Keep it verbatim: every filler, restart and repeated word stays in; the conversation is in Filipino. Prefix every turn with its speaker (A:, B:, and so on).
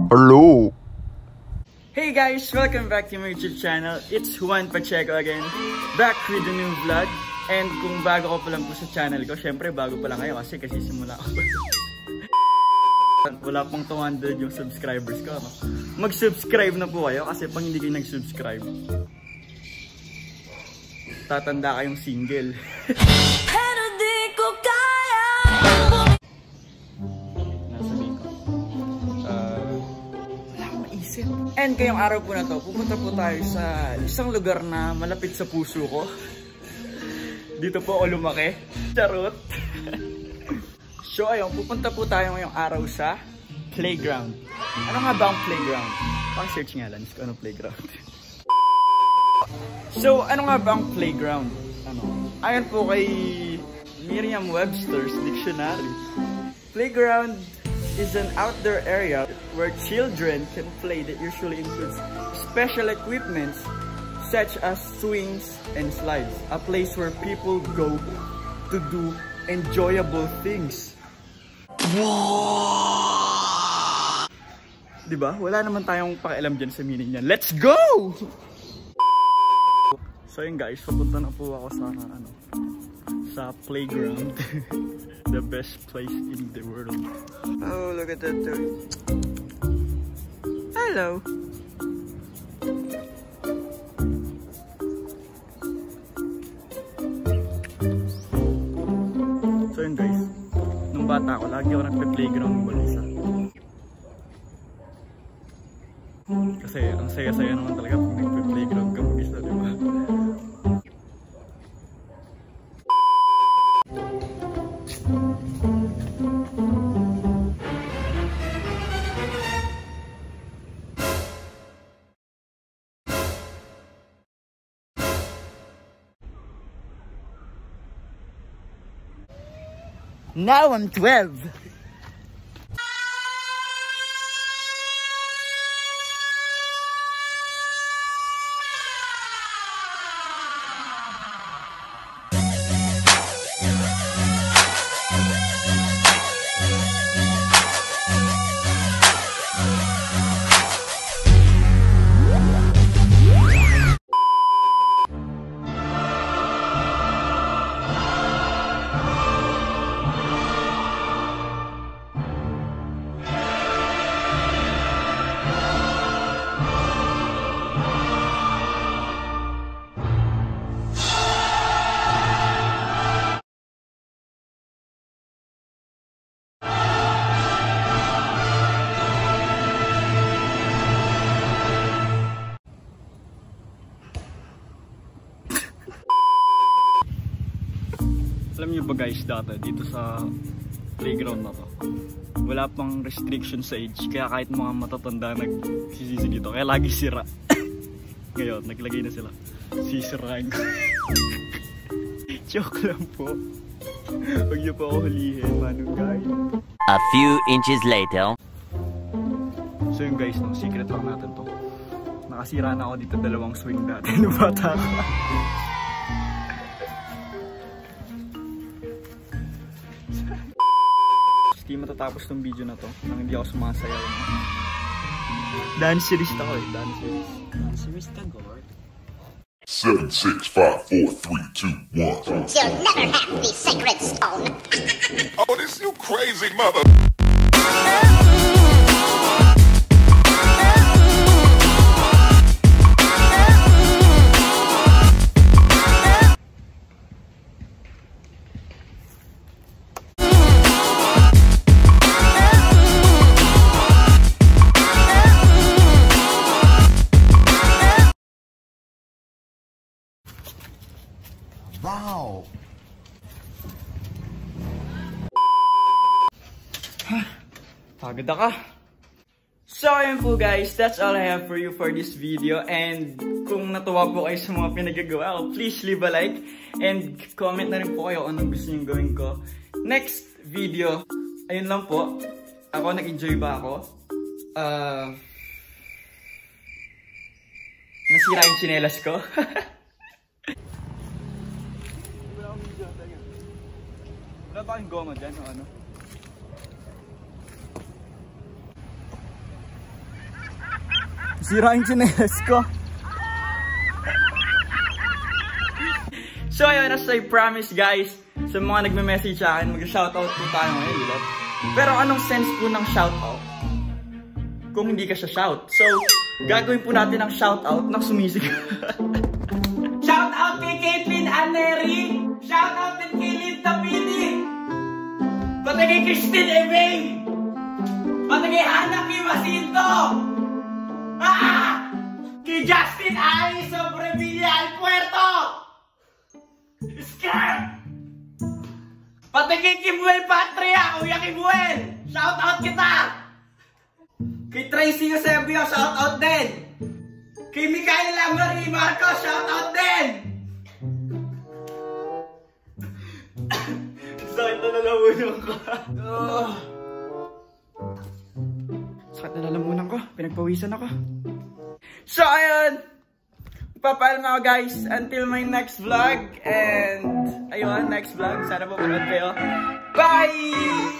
A: Hello!
B: Hey guys! Welcome back to my YouTube channel. It's Juan Pacheco again. Back with a new vlog. And kung bago ko pa lang po sa channel ko, syempre bago pa lang kayo kasi kasi simula ko. Wala pang two hundred yung subscribers ko. Mag-subscribe na po kayo kasi pang hindi kayo nag-subscribe, tatanda kayong single.
C: Pero di ko kaya.
B: Nasabihin ko. Uh, wala akong maisip. And kayong araw po na to, pupunta po tayo sa isang lugar na malapit sa puso ko. Dito po ako lumaki. Charot. So ayun, pupunta po tayo ngayong araw sa playground. Ano nga ba ang playground? Pang-search nga lang kung ano playground. So, ano nga ba ang playground? Ano? Ayon po kay Merriam-Webster's dictionary, playground is an outdoor area where children can play that usually includes special equipments such as swings and slides. A place where people go to do enjoyable things. Diba? Wala naman tayong pakialam dyan sa meaning niyan. Let's go! So yun guys, papunta na po ako sa ano, sa playground. The best place in the world. Oh, look at that dude. Hello. So yun guys, nung bata ako, lagi ako nagpe-playground ng balisa. Kasi ang saya-saya naman talaga pag nagpe-playground ka mag-isa, diba? Now I'm twelve. Alam niyo ba guys, dati dito sa playground na to, wala pang restriction sa age, kaya kahit mga matatanda nagsisisi dito, kaya lagi sira. Ngayon, naglagay na sila. Sisirain ko. Joke lang po. Huwag niyo pa ako hulihin, manugay.
D: A few inches later.
B: So yun guys, no, secret lang natin to. Nakasira na ako dito dalawang swing dati nung bata ka. Hindi matatapos tong video na to nang hindi ako sumasayaw. Dancerist ako eh, dancerist. Dancerist ka, God.
E: seven, six, five, four, three, two, one.
F: You'll never have the sacred stone.
E: Oh, this you crazy mother.
A: Wow!
B: Pagod ka. So ayun po guys, that's all I have for you for this video. And kung natuwa po kayo sa mga pinagagawa ko, please leave a like and comment na rin po kayo kung anong gusto nyo gawin ko next video. Ayun lang po. Ako, nag-enjoy ba ako? Uh, nasira yung tsinelas ko. Wala ba kayong goma dyan o ano? Sira yung chinelas ko. So ayun, as I promise guys, sa mga nagme-message sa akin, mag-shoutout po tayo ngayon, diba? Pero anong sense po ng shoutout kung hindi ka siya shout? So, gagawin po natin ang shoutout ng sumisigaw. Shoutout kay Caitlyn Aneri! Shoutout din kay Lynn Tapini! Pati kay Christine Ebay! Pati kay Hannah Kim Jacinto! Ah! Kay Justin Ali Sobrevilla Alpuerto! Skirt! Pati kay Kibuel Patria! Kuya Kibuel! Shoutout kita! Kay Tracy Eusebio, shoutout din! Kay Micaela Marie Marcos, shoutout din! Sakit na lalamunan ko. Oh. Sakit na lalamunan ko. Pinagpawisan ako. So, ayun. Papaalam ako guys until my next vlog. And, ayun, next vlog. Sana po manood kayo. Bye!